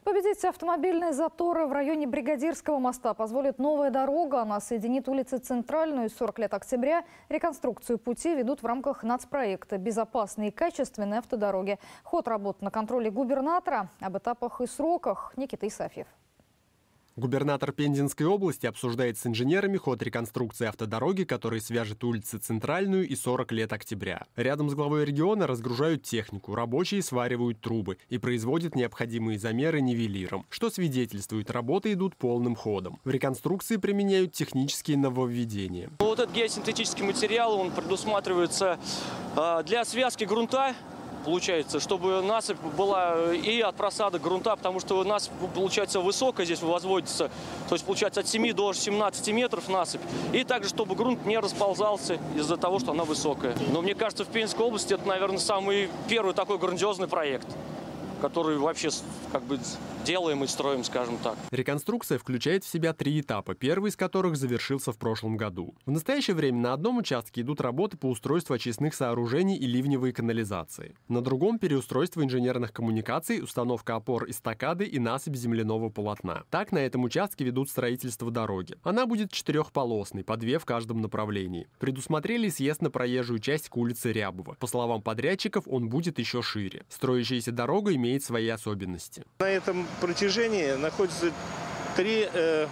победить автомобильные заторы в районе Бригадирского моста позволит новая дорога. Она соединит улицы Центральную и 40 лет октября. Реконструкцию пути ведут в рамках нацпроекта «Безопасные и качественные автодороги». Ход работ на контроле губернатора. Об этапах и сроках Никита Исафьев. Губернатор Пензенской области обсуждает с инженерами ход реконструкции автодороги, который свяжет улицы Центральную и 40 лет октября. Рядом с главой региона разгружают технику, рабочие сваривают трубы и производят необходимые замеры нивелиром, что свидетельствует, работы идут полным ходом. В реконструкции применяют технические нововведения. Вот этот геосинтетический материал, он предусматривается для связки грунта. Получается, чтобы насыпь была и от просадок грунта, потому что насыпь, получается, высокая здесь возводится, то есть, получается, от 7 до 17 метров насыпь. И также, чтобы грунт не расползался из-за того, что она высокая. Но мне кажется, в Пензенской области это, наверное, самый первый такой грандиозный проект, который вообще как бы делаем и строим, скажем так. Реконструкция включает в себя 3 этапа, первый из которых завершился в прошлом году. В настоящее время на одном участке идут работы по устройству очистных сооружений и ливневой канализации. На другом – переустройство инженерных коммуникаций, установка опор эстакады и насыпь земляного полотна. Так, на этом участке ведут строительство дороги. Она будет 4-полосной, по 2 в каждом направлении. Предусмотрели съезд на проезжую часть к улице Рябова. По словам подрядчиков, он будет еще шире. Строящаяся дорога имеет свои особенности. На этом протяжении находится 3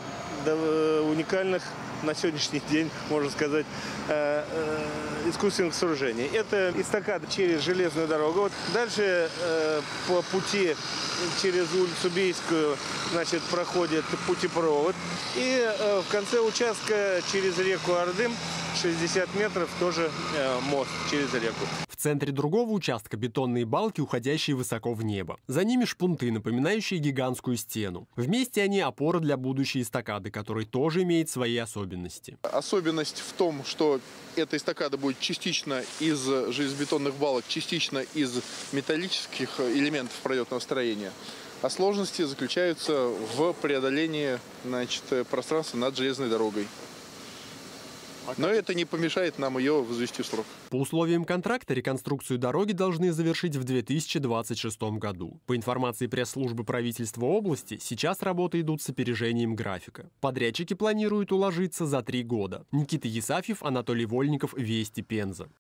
уникальных на сегодняшний день, можно сказать, искусственных сооружений. Это эстакада через железную дорогу. Вот дальше по пути через улицу Бейскую, значит, проходит путепровод. И в конце участка через реку Ардым 60 метров тоже мост через реку. В центре другого участка бетонные балки, уходящие высоко в небо. За ними шпунты, напоминающие гигантскую стену. Вместе они опора для будущей эстакады, которая тоже имеет свои особенности. Особенность в том, что эта эстакада будет частично из железобетонных балок, частично из металлических элементов пролетного строения. А сложности заключаются в преодолении, значит, пространства над железной дорогой. Но это не помешает нам ее возвести в срок. По условиям контракта реконструкцию дороги должны завершить в 2026 году. По информации пресс-службы правительства области, сейчас работы идут с опережением графика. Подрядчики планируют уложиться за 3 года. Никита Исафьев, Анатолий Вольников, Вести, Пенза.